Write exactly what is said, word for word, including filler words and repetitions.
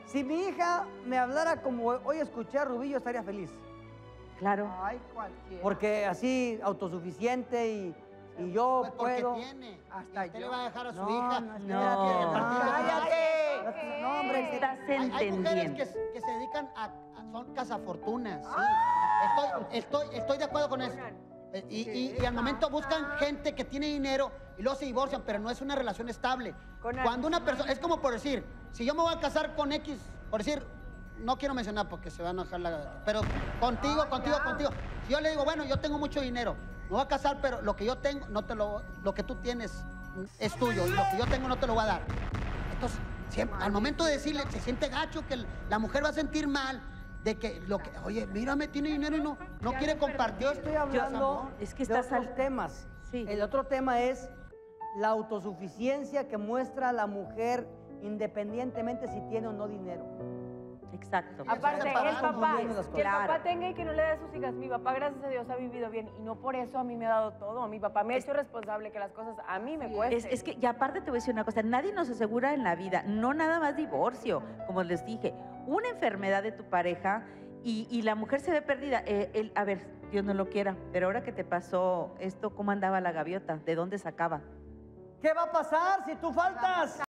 Si mi hija me hablara como hoy escuché a Rubí, yo estaría feliz. Claro. Ay, cualquiera. Porque así, autosuficiente y, y yo Pues porque puedo... tiene. Hasta usted yo. le va a dejar a su No, hija. no, No. ¡Cállate! No, hombre, que- Estás Hay, hay mujeres entendiendo. que, se- que se dedican a, a- son cazafortunas, sí. Estoy, estoy, estoy de acuerdo con eso. Eh, Y, y- y al momento buscan gente que tiene dinero y luego se divorcian, pero no es una relación estable. Con Cuando una persona, es como por decir, si yo me voy a casar con X, por decir, no quiero mencionar porque se va a enojar la... Pero contigo, contigo, contigo. Si yo le digo, bueno, yo tengo mucho dinero, me voy a casar, pero lo que yo tengo, no te lo, lo que tú tienes es tuyo y lo que yo tengo no te lo voy a dar. Entonces, siempre, al momento de decirle, se siente gacho que la mujer va a sentir mal de que, lo que, oye, mírame, tiene dinero y no, no quiere compartir. Yo estoy hablando es que de estás otros al- temas. Sí. El otro tema es la autosuficiencia que muestra la mujer independientemente si tiene o no dinero. Exacto. Aparte, el separando papá, bien las que el cosas. papá tenga y que no le dé a sus hijas. Mi papá, gracias a Dios, ha vivido bien y no por eso a mí me ha dado todo. Mi papá me ha hecho responsable que las cosas a mí me cuesten. Es, es que, y aparte te voy a decir una cosa, nadie nos asegura en la vida, no nada más divorcio, como les dije, una enfermedad de tu pareja y, y la mujer se ve perdida. Eh, el- a ver, Dios no lo quiera, pero ahora que te pasó esto, ¿cómo andaba la gaviota? ¿De dónde sacaba? ¿Qué va a pasar si tú faltas?